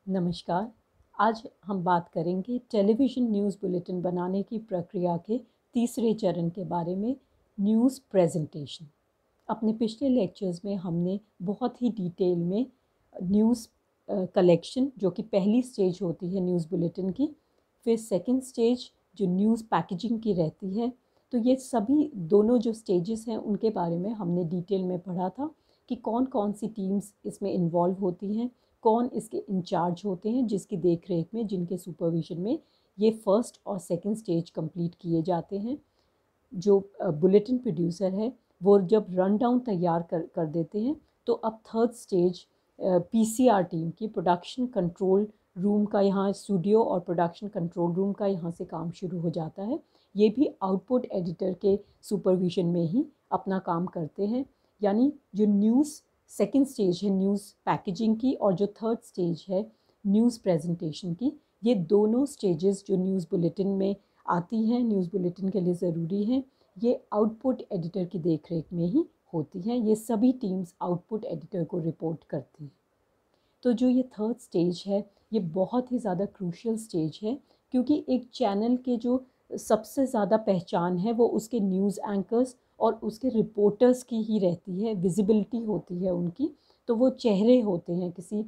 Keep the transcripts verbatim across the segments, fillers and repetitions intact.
नमस्कार। आज हम बात करेंगे टेलीविज़न न्यूज़ बुलेटिन बनाने की प्रक्रिया के तीसरे चरण के बारे में, न्यूज़ प्रेजेंटेशन। अपने पिछले लेक्चर्स में हमने बहुत ही डिटेल में न्यूज़ कलेक्शन, जो कि पहली स्टेज होती है न्यूज़ बुलेटिन की, फिर सेकंड स्टेज जो न्यूज़ पैकेजिंग की रहती है, तो ये सभी दोनों जो स्टेजेस हैं उनके बारे में हमने डिटेल में पढ़ा था कि कौन कौन सी टीम्स इसमें इन्वॉल्व होती हैं, कौन इसके इंचार्ज होते हैं, जिसकी देख रेख में, जिनके सुपरविजन में ये फर्स्ट और सेकंड स्टेज कंप्लीट किए जाते हैं। जो बुलेटिन प्रोड्यूसर है वो जब रन डाउन तैयार कर कर देते हैं, तो अब थर्ड स्टेज पीसीआर टीम की प्रोडक्शन कंट्रोल रूम का, यहाँ स्टूडियो और प्रोडक्शन कंट्रोल रूम का यहाँ से काम शुरू हो जाता है। ये भी आउटपुट एडिटर के सुपरविजन में ही अपना काम करते हैं। यानी जो न्यूज़ सेकंड स्टेज है न्यूज़ पैकेजिंग की, और जो थर्ड स्टेज है न्यूज़ प्रेजेंटेशन की, ये दोनों स्टेजेस जो न्यूज़ बुलेटिन में आती हैं, न्यूज़ बुलेटिन के लिए ज़रूरी हैं, ये आउटपुट एडिटर की देखरेख में ही होती हैं। ये सभी टीम्स आउटपुट एडिटर को रिपोर्ट करती हैं। तो जो ये थर्ड स्टेज है, ये बहुत ही ज़्यादा क्रूशियल स्टेज है, क्योंकि एक चैनल के जो सबसे ज़्यादा पहचान है वो उसके न्यूज़ एंकर्स और उसके रिपोर्टर्स की ही रहती है, विजिबिलिटी होती है उनकी। तो वो चेहरे होते हैं किसी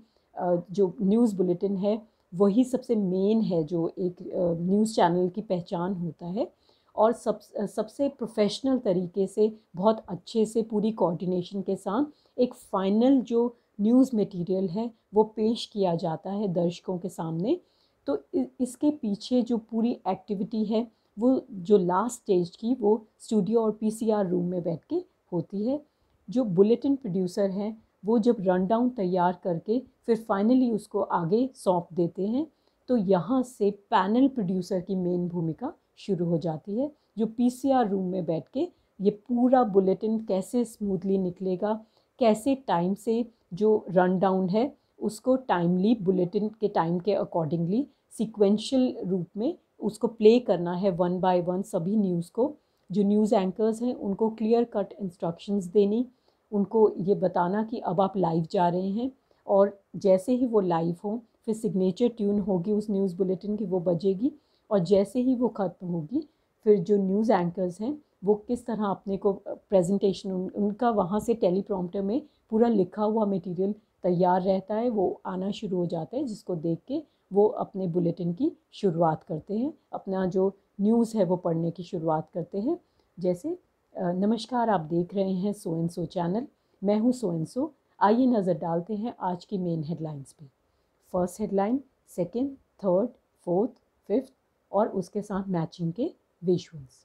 जो न्यूज़ बुलेटिन है, वही सबसे मेन है जो एक न्यूज़ चैनल की पहचान होता है। और सब सबसे प्रोफेशनल तरीके से, बहुत अच्छे से, पूरी कोऑर्डिनेशन के साथ एक फ़ाइनल जो न्यूज़ मटेरियल है वो पेश किया जाता है दर्शकों के सामने। तो इसके पीछे जो पूरी एक्टिविटी है वो जो लास्ट स्टेज की, वो स्टूडियो और पीसीआर रूम में बैठ के होती है। जो बुलेटिन प्रोड्यूसर हैं वो जब रन डाउन तैयार करके फिर फाइनली उसको आगे सौंप देते हैं, तो यहाँ से पैनल प्रोड्यूसर की मेन भूमिका शुरू हो जाती है, जो पीसीआर रूम में बैठ के ये पूरा बुलेटिन कैसे स्मूथली निकलेगा, कैसे टाइम से जो रन डाउन है उसको टाइमली, बुलेटिन के टाइम के अकॉर्डिंगली सीक्वेंशियल रूप में उसको प्ले करना है वन बाय वन सभी न्यूज़ को। जो न्यूज़ एंकर्स हैं उनको क्लियर कट इंस्ट्रक्शंस देनी, उनको ये बताना कि अब आप लाइव जा रहे हैं, और जैसे ही वो लाइव हो फिर सिग्नेचर ट्यून होगी उस न्यूज़ बुलेटिन की, वो बजेगी, और जैसे ही वो ख़त्म होगी फिर जो न्यूज़ एंकर्स हैं वो किस तरह अपने को प्रेजेंटेशन, उन, उनका वहाँ से टेलीप्रॉम्प्टर में पूरा लिखा हुआ मटेरियल तैयार रहता है, वो आना शुरू हो जाता है, जिसको देख के वो अपने बुलेटिन की शुरुआत करते हैं, अपना जो न्यूज़ है वो पढ़ने की शुरुआत करते हैं। जैसे नमस्कार, आप देख रहे हैं सो एंड सो चैनल, मैं हूँ सो एंड सो। आइए नज़र डालते हैं आज की मेन हेडलाइंस पे। First headline, second, third, fourth, fifth और उसके साथ मैचिंग के विजुअल्स।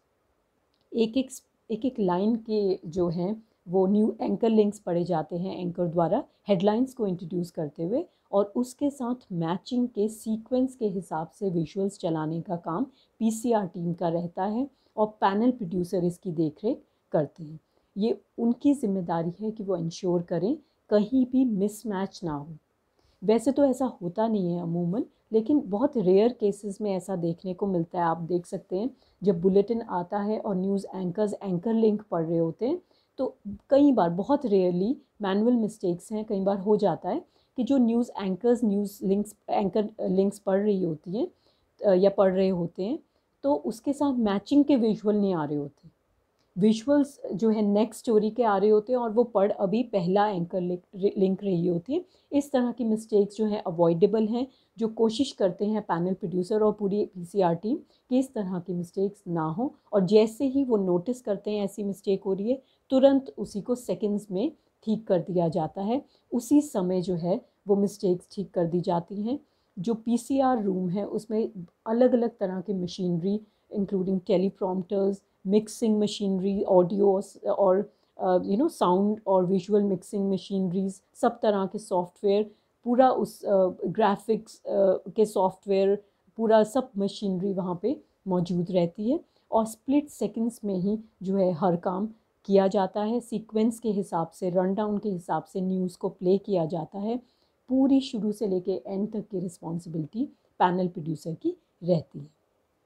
एक एक एक एक लाइन के जो हैं वो न्यू एंकर लिंक्स पढ़े जाते हैं एंकर द्वारा हेडलाइंस को इंट्रोड्यूस करते हुए, और उसके साथ मैचिंग के सीक्वेंस के हिसाब से विजुअल्स चलाने का काम पीसीआर टीम का रहता है, और पैनल प्रोड्यूसर इसकी देखरेख करते हैं। ये उनकी जिम्मेदारी है कि वो इंश्योर करें कहीं भी मिसमैच ना हो। वैसे तो ऐसा होता नहीं है अमूमन, लेकिन बहुत रेयर केसेस में ऐसा देखने को मिलता है। आप देख सकते हैं जब बुलेटिन आता है और न्यूज़ एंकर्स एंकर लिंक पढ़ रहे होते हैं, तो कई बार, बहुत रेयरली मैनुअल मिस्टेक्स हैं, कई बार हो जाता है कि जो news anchors news links anchor links पढ़ रही होती हैं या पढ़ रहे होते हैं, तो उसके साथ मैचिंग के विजुअल नहीं आ रहे होते। विजुअल्स जो है नेक्स्ट स्टोरी के आ रहे होते हैं और वो पढ़ अभी पहला एंकर लिंक रही होती है। इस तरह की मिस्टेक्स जो हैं अवॉइडेबल हैं, जो कोशिश करते हैं पैनल प्रोड्यूसर और पूरी पीसीआर टीम कि इस तरह की मिस्टेक्स ना हो, और जैसे ही वो नोटिस करते हैं ऐसी मिस्टेक हो रही है, तुरंत उसी को सेकंड्स में ठीक कर दिया जाता है। उसी समय जो है वो मिस्टेक्स ठीक कर दी जाती हैं। जो पीसीआर रूम है उसमें अलग अलग तरह की machinery, including teleprompters, mixing machinery, audio और यू नो साउंड और विजुअल मिक्सिंग मशीनरीज, सब तरह के सॉफ्टवेयर, पूरा उस ग्राफिक्स uh, uh, के सॉफ्टवेयर, पूरा सब मशीनरी वहाँ पे मौजूद रहती है, और स्प्लिट सेकंड्स में ही जो है हर काम किया जाता है। सीक्वेंस के हिसाब से, रन डाउन के हिसाब से न्यूज़ को प्ले किया जाता है। पूरी शुरू से लेके एंड तक की रिस्पॉन्सिबिलिटी पैनल प्रोड्यूसर की रहती है।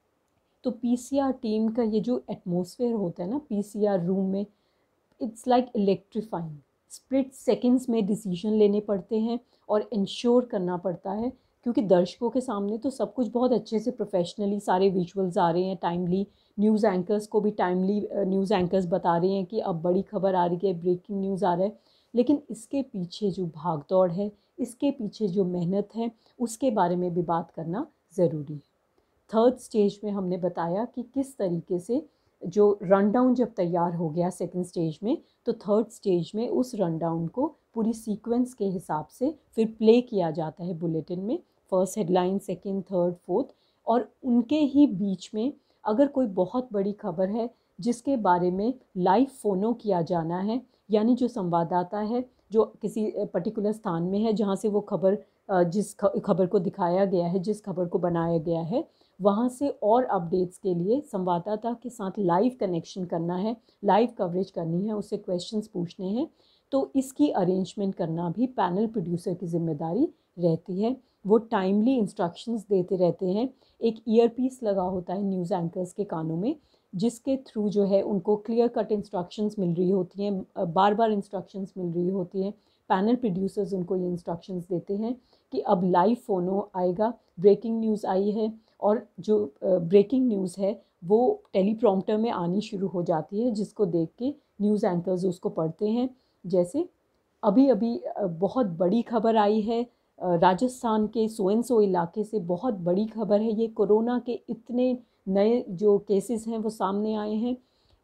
तो पीसीआर टीम का ये जो एटमॉस्फेयर होता है ना पीसीआर रूम में, it's like electrifying. Split seconds में डिसीजन लेने पड़ते हैं और इंश्योर करना पड़ता है क्योंकि दर्शकों के सामने तो सब कुछ बहुत अच्छे से प्रोफेशनली सारे विजुअल्स आ रहे हैं, टाइमली न्यूज़ एंकर्स को भी टाइमली न्यूज़ एंकर्स बता रहे हैं कि अब बड़ी खबर आ रही है, ब्रेकिंग न्यूज़ आ रहा है। लेकिन इसके पीछे जो भाग दौड़ है, इसके पीछे जो मेहनत है, उसके बारे में भी बात करना ज़रूरी है। थर्ड स्टेज में हमने बताया कि किस तरीके से जो रन डाउन जब तैयार हो गया सेकंड स्टेज में, तो थर्ड स्टेज में उस रन डाउन को पूरी सीक्वेंस के हिसाब से फिर प्ले किया जाता है बुलेटिन में, first headline, second, third, fourth, और उनके ही बीच में अगर कोई बहुत बड़ी खबर है जिसके बारे में लाइव फोनो किया जाना है, यानी जो संवाददाता है जो किसी पर्टिकुलर स्थान में है जहाँ से वो खबर जिस खबर को दिखाया गया है, जिस खबर को बनाया गया है, वहाँ से और अपडेट्स के लिए संवाददाता के साथ लाइव कनेक्शन करना है, लाइव कवरेज करनी है, उससे क्वेश्चंस पूछने हैं, तो इसकी अरेंजमेंट करना भी पैनल प्रोड्यूसर की जिम्मेदारी रहती है। वो टाइमली इंस्ट्रक्शंस देते रहते हैं। एक ईयरपीस लगा होता है न्यूज़ एंकर्स के कानों में, जिसके थ्रू जो है उनको क्लियर कट इंस्ट्रक्शंस मिल रही होती हैं, बार बार इंस्ट्रक्शंस मिल रही होती हैं। पैनल प्रोड्यूसर्स उनको ये इंस्ट्रक्शंस देते हैं कि अब लाइव फोनो आएगा, ब्रेकिंग न्यूज़ आई है, और जो ब्रेकिंग न्यूज़ है वो टेलीप्रॉम्प्टर में आनी शुरू हो जाती है, जिसको देख के न्यूज़ एंकर्स उसको पढ़ते हैं। जैसे अभी अभी बहुत बड़ी खबर आई है, राजस्थान के सो एंड सो इलाके से बहुत बड़ी खबर है, ये कोरोना के इतने नए जो केसेस हैं वो सामने आए हैं,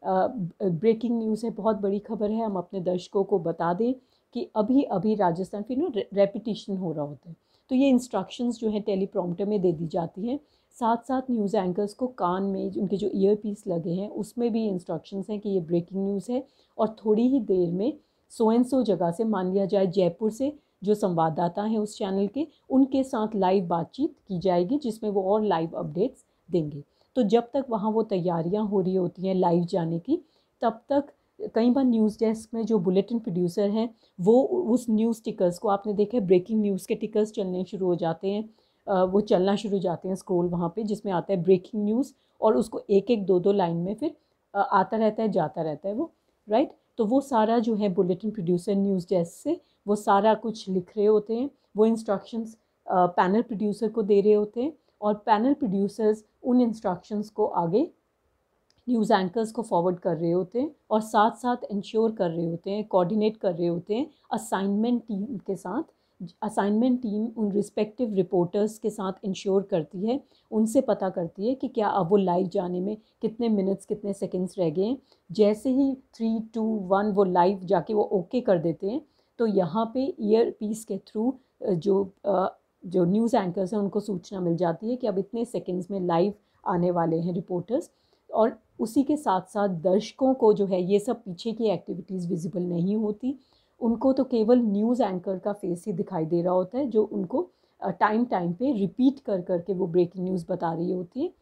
ब्रेकिंग न्यूज़ है, बहुत बड़ी खबर है, हम अपने दर्शकों को बता दें कि अभी अभी राजस्थान, फिर ना रेपिटिशन हो रहा होता है, तो ये इंस्ट्रक्शंस जो है टेलीप्रॉम्प्टर में दे दी जाती हैं। साथ साथ न्यूज़ एंकर्स को कान में उनके जो ईयर पीस लगे हैं उसमें भी इंस्ट्रक्शंस हैं कि ये ब्रेकिंग न्यूज़ है, और थोड़ी ही देर में सो एंड सो जगह से, मान लिया जाए जयपुर से, जो संवाददाता हैं उस चैनल के, उनके साथ लाइव बातचीत की जाएगी जिसमें वो और लाइव अपडेट्स देंगे। तो जब तक वहाँ वो तैयारियाँ हो रही होती हैं लाइव जाने की, तब तक कई बार न्यूज़ डेस्क में जो बुलेटिन प्रोड्यूसर हैं वो उस न्यूज़ टिकर्स को, आपने देखा है ब्रेकिंग न्यूज़ के टिकर्स चलने शुरू हो जाते हैं, वो चलना शुरू हो जाते हैं स्क्रॉल वहाँ पे, जिसमें आता है ब्रेकिंग न्यूज़, और उसको एक एक दो दो लाइन में फिर आता रहता है, जाता रहता है वो, राइट। तो वो सारा जो है बुलेटिन प्रोड्यूसर न्यूज़ डेस्क से वो सारा कुछ लिख रहे होते हैं, वो इंस्ट्रक्शंस पैनल प्रोड्यूसर को दे रहे होते हैं, और पैनल प्रोड्यूसर्स उन इंस्ट्रक्शंस को आगे न्यूज़ एंकर्स को फॉरवर्ड कर रहे होते हैं, और साथ साथ इंश्योर कर रहे होते हैं, कोऑर्डिनेट कर रहे होते हैं असाइनमेंट टीम के साथ। असाइनमेंट टीम उन रिस्पेक्टिव रिपोर्टर्स के साथ इंश्योर करती है, उनसे पता करती है कि क्या अब वो लाइव जाने में कितने मिनट्स, कितने सेकंड्स रह गए हैं। जैसे ही थ्री टू वन वो लाइव जाके वो ओके कर देते हैं, तो यहाँ पे ईयर पीस के थ्रू जो जो न्यूज़ एंकर्स हैं उनको सूचना मिल जाती है कि अब इतने सेकंड्स में लाइव आने वाले हैं रिपोर्टर्स। और उसी के साथ साथ दर्शकों को जो है ये सब पीछे की एक्टिविटीज़ विजिबल नहीं होती, उनको तो केवल न्यूज़ एंकर का फेस ही दिखाई दे रहा होता है, जो उनको टाइम टाइम पे रिपीट कर कर के वो ब्रेकिंग न्यूज़ बता रही होती है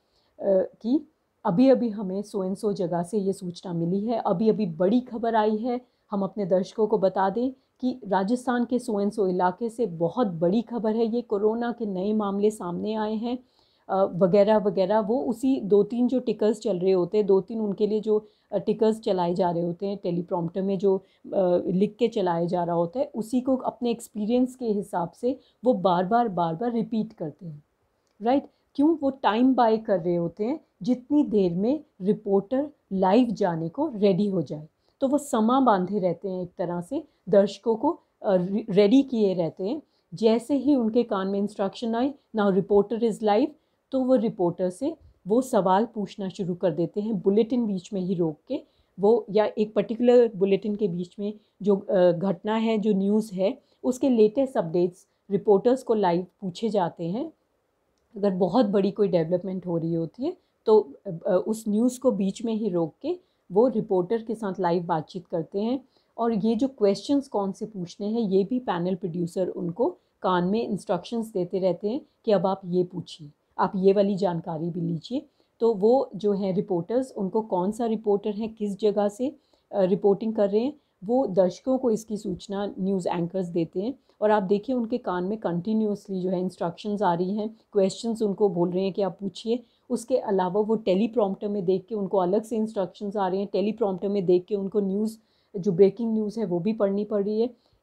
कि अभी अभी हमें सो एंड सो जगह से ये सूचना मिली है, अभी अभी बड़ी खबर आई है, हम अपने दर्शकों को बता दें कि राजस्थान के सो एंड सो इलाके से बहुत बड़ी खबर है, ये कोरोना के नए मामले सामने आए हैं, वगैरह वगैरह। वो उसी दो तीन जो टिकर्स चल रहे होते हैं, दो तीन उनके लिए जो टिकर्स चलाए जा रहे होते हैं टेलीप्रॉम्प्टर में, जो लिख के चलाया जा रहा होता है, उसी को अपने एक्सपीरियंस के हिसाब से वो बार बार बार बार रिपीट करते हैं, राइट। क्यों? वो टाइम बाय कर रहे होते हैं, जितनी देर में रिपोर्टर लाइव जाने को रेडी हो जाए, तो वो समा बांधे रहते हैं, एक तरह से दर्शकों को रेडी किए रहते हैं। जैसे ही उनके कान में इंस्ट्रक्शन आए, नाउ रिपोर्टर इज़ लाइव, तो वो रिपोर्टर से वो सवाल पूछना शुरू कर देते हैं, बुलेटिन बीच में ही रोक के, वो या एक पर्टिकुलर बुलेटिन के बीच में जो घटना है, जो न्यूज़ है, उसके लेटेस्ट अपडेट्स रिपोर्टर्स को लाइव पूछे जाते हैं। अगर बहुत बड़ी कोई डेवलपमेंट हो रही होती है तो उस न्यूज़ को बीच में ही रोक के वो रिपोर्टर के साथ लाइव बातचीत करते हैं, और ये जो क्वेश्चंस कौन से पूछने हैं ये भी पैनल प्रोड्यूसर उनको कान में इंस्ट्रक्शंस देते रहते हैं कि अब आप ये पूछिए, आप ये वाली जानकारी भी लीजिए। तो वो जो है रिपोर्टर्स, उनको कौन सा रिपोर्टर है, किस जगह से रिपोर्टिंग कर रहे हैं, वो दर्शकों को इसकी सूचना न्यूज़ एंकर्स देते हैं। और आप देखिए उनके कान में कंटिन्यूसली जो है इंस्ट्रक्शंस आ रही हैं, क्वेश्चंस उनको बोल रहे हैं कि आप पूछिए। उसके अलावा वो टेलीप्रॉम्प्टर में देख के उनको अलग से इंस्ट्रक्शंस आ रहे हैं, टेलीप्रॉम्प्टर में देख के उनको न्यूज़, जो ब्रेकिंग न्यूज़ है वो भी पढ़नी पड़ रही है।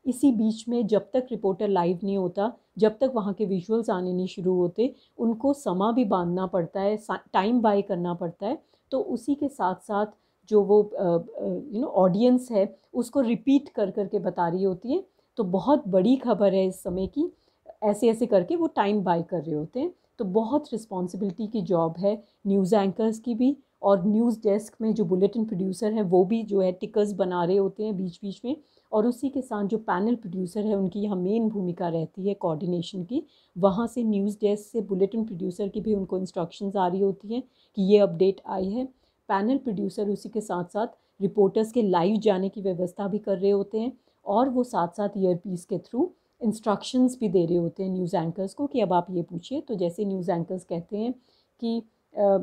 इसी बीच में जब तक रिपोर्टर लाइव नहीं होता, जब तक वहाँ के विजुअल्स आने नहीं शुरू होते, उनको समा भी बांधना पड़ता है, टाइम बाय करना पड़ता है। तो उसी के साथ साथ जो वो यू नो ऑडियंस है उसको रिपीट कर कर के बता रही होती है। तो बहुत बड़ी खबर है इस समय की, ऐसे ऐसे करके वो टाइम बाय कर रहे होते हैं। तो बहुत रिस्पॉन्सिबिलिटी की जॉब है न्यूज़ एंकर्स की भी, और न्यूज़ डेस्क में जो बुलेटिन प्रोड्यूसर हैं वो भी जो है टिकर्स बना रहे होते हैं बीच बीच में। और उसी के साथ जो पैनल प्रोड्यूसर है उनकी यहाँ मेन भूमिका रहती है कोऑर्डिनेशन की। वहाँ से न्यूज़ डेस्क से बुलेटिन प्रोड्यूसर की भी उनको इंस्ट्रक्शंस आ रही होती हैं कि ये अपडेट आई है। पैनल प्रोड्यूसर उसी के साथ साथ रिपोर्टर्स के लाइव जाने की व्यवस्था भी कर रहे होते हैं, और वो साथ साथ ईयरपीस के थ्रू इंस्ट्रक्शंस भी दे रहे होते हैं न्यूज़ एंकर्स को कि अब आप ये पूछिए। तो जैसे न्यूज़ एंकर्स कहते हैं कि आ,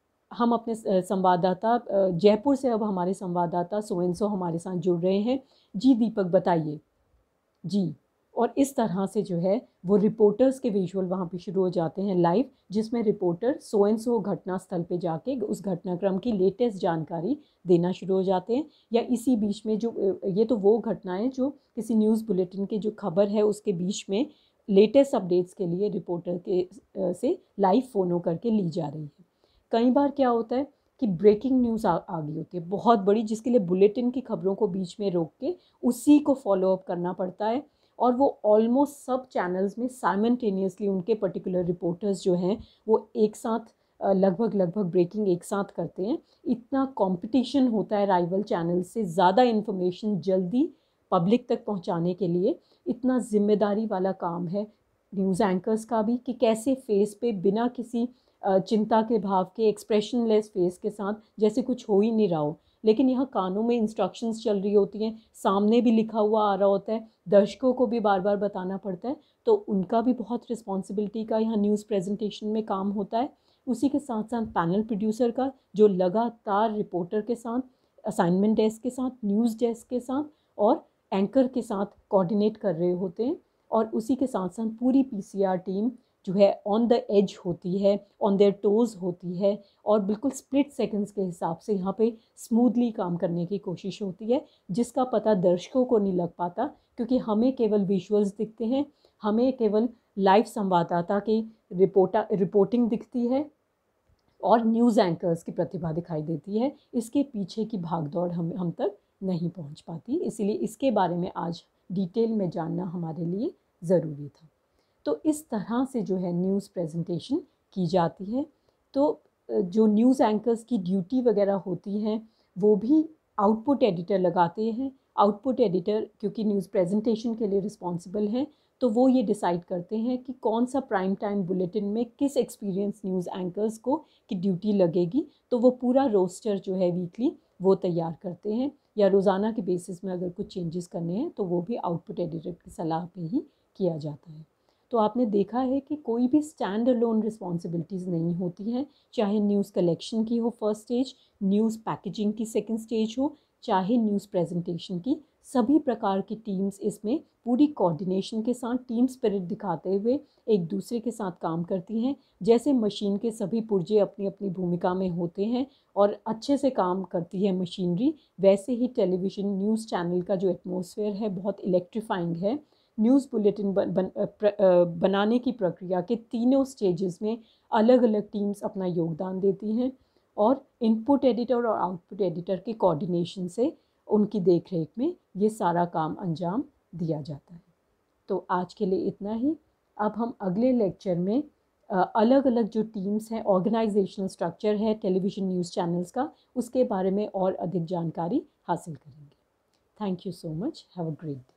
हम अपने संवाददाता जयपुर से, अब हमारे संवाददाता सो एंड सो हमारे साथ जुड़ रहे हैं, जी दीपक बताइए जी। और इस तरह से जो है वो रिपोर्टर्स के विजुअल वहाँ पे शुरू हो जाते हैं लाइव, जिसमें रिपोर्टर सो एंड सो घटना स्थल पे जाके उस घटनाक्रम की लेटेस्ट जानकारी देना शुरू हो जाते हैं। या इसी बीच में जो, ये तो वो घटनाएं जो किसी न्यूज़ बुलेटिन की जो खबर है उसके बीच में लेटेस्ट अपडेट्स के लिए रिपोर्टर के से लाइव फ़ोन हो करके ली जा रही है। कई बार क्या होता है कि ब्रेकिंग न्यूज़ आ, आ गई होती है बहुत बड़ी, जिसके लिए बुलेटिन की खबरों को बीच में रोक के उसी को फॉलो अप करना पड़ता है। और वो ऑलमोस्ट सब चैनल्स में साइमल्टेनियसली उनके पर्टिकुलर रिपोर्टर्स जो हैं वो एक साथ लगभग लगभग ब्रेकिंग एक साथ करते हैं। इतना कंपटीशन होता है राइवल चैनल से, ज़्यादा इन्फॉर्मेशन जल्दी पब्लिक तक पहुंचाने के लिए इतना जिम्मेदारी वाला काम है न्यूज़ एंकर्स का भी, कि कैसे फेस पे बिना किसी चिंता के भाव के एक्सप्रेशनलेस फेस के साथ जैसे कुछ हो ही नहीं रहा हो, लेकिन यहाँ कानों में इंस्ट्रक्शंस चल रही होती हैं, सामने भी लिखा हुआ आ रहा होता है, दर्शकों को भी बार बार बताना पड़ता है। तो उनका भी बहुत रिस्पॉन्सिबिलिटी का यहाँ न्यूज़ प्रेजेंटेशन में काम होता है। उसी के साथ साथ पैनल प्रोड्यूसर का, जो लगातार रिपोर्टर के साथ, असाइनमेंट डेस्क के साथ, न्यूज़ डेस्क के साथ और एंकर के साथ कोऑर्डिनेट कर रहे होते हैं। और उसी के साथ साथ पूरी पीसीआर टीम जो है ऑन द एज होती है, ऑन देयर टोज़ होती है, और बिल्कुल स्प्लिट सेकंड्स के हिसाब से यहाँ पे स्मूथली काम करने की कोशिश होती है, जिसका पता दर्शकों को नहीं लग पाता, क्योंकि हमें केवल विजुअल्स दिखते हैं, हमें केवल लाइव संवाददाता की रिपोर्टा रिपोर्टिंग दिखती है और न्यूज़ एंकर्स की प्रतिभा दिखाई देती है। इसके पीछे की भागदौड़ हम हम तक नहीं पहुंच पाती। इसीलिए इसके बारे में आज डिटेल में जानना हमारे लिए ज़रूरी था। तो इस तरह से जो है न्यूज़ प्रेजेंटेशन की जाती है। तो जो न्यूज़ एंकर्स की ड्यूटी वगैरह होती हैं वो भी आउटपुट एडिटर लगाते हैं। आउटपुट एडिटर क्योंकि न्यूज़ प्रेजेंटेशन के लिए रिस्पॉन्सिबल हैं, तो वो ये डिसाइड करते हैं कि कौन सा प्राइम टाइम बुलेटिन में किस एक्सपीरियंस न्यूज़ एंकर्स को की ड्यूटी लगेगी। तो वो पूरा रोस्टर जो है वीकली वो तैयार करते हैं, या रोज़ाना के बेसिस में अगर कुछ चेंजेस करने हैं तो वो भी आउटपुट एडिटर की सलाह पे ही किया जाता है। तो आपने देखा है कि कोई भी स्टैंड अलोन रिस्पॉन्सिबिलिटीज़ नहीं होती हैं, चाहे न्यूज़ कलेक्शन की हो फर्स्ट स्टेज, न्यूज़ पैकेजिंग की सेकंड स्टेज हो, चाहे न्यूज़ प्रेजेंटेशन की, सभी प्रकार की टीम्स इसमें पूरी कोऑर्डिनेशन के साथ, टीम स्पिरिट दिखाते हुए एक दूसरे के साथ काम करती हैं। जैसे मशीन के सभी पुर्जे अपनी अपनी भूमिका में होते हैं और अच्छे से काम करती है मशीनरी, वैसे ही टेलीविज़न न्यूज़ चैनल का जो एटमॉस्फेयर है बहुत इलेक्ट्रीफाइंग है। न्यूज़ बुलेटिन बन, बन, प्र, बनाने की प्रक्रिया के तीनों स्टेजेस में अलग अलग टीम्स अपना योगदान देती हैं, और इनपुट एडिटर और आउटपुट एडिटर के कोऑर्डिनेशन से उनकी देखरेख में ये सारा काम अंजाम दिया जाता है। तो आज के लिए इतना ही। अब हम अगले लेक्चर में अलग अलग जो टीम्स हैं, ऑर्गेनाइजेशनल स्ट्रक्चर है टेलीविज़न न्यूज़ चैनल्स का, उसके बारे में और अधिक जानकारी हासिल करेंगे। Thank you so much. Have a great day.